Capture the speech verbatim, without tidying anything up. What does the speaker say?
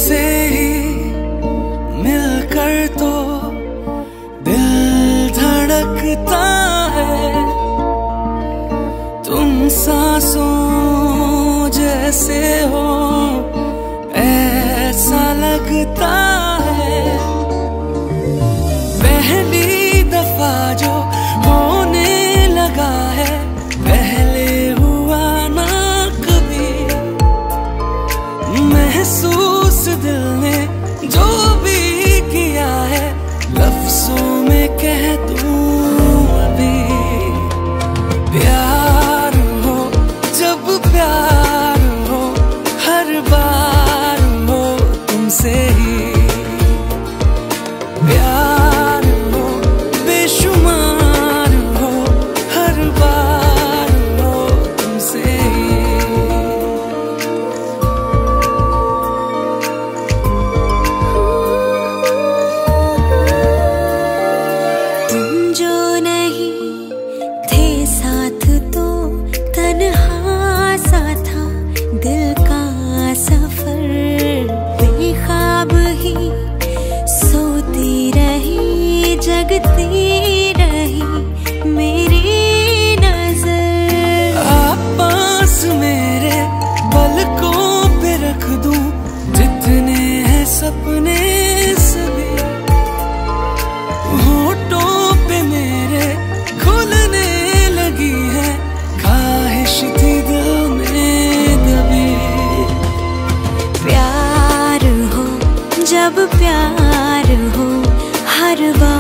तुमसे ही मिलकर तो दिल धड़कता है। तुम सांसों जैसे हो ऐसा लगता है। पहली दफा जो होने लगा है, पहले हुआ ना कभी। महसूस दिल ने जो भी किया है, लफ्जों में कह दूं अभी। प्यार हो जब प्यार हो, हर बार हो तुमसे ही। प्यार हो बेशुमार हो, हर बार हो तुमसे ही। तुम जो नहीं थे साथ तो तन्हा सा था दिल का सफर। बेख्वाब ही सोती रही, जगती रही मेरी नजर। आप पास मेरे पलकों पे रख दूं, जितने हैं सपने सभी। होठों पे मेरे खुलने लगी है, ख्वाहिश थी दिल में दबी। प्यार हो जब प्यार हो, हर बार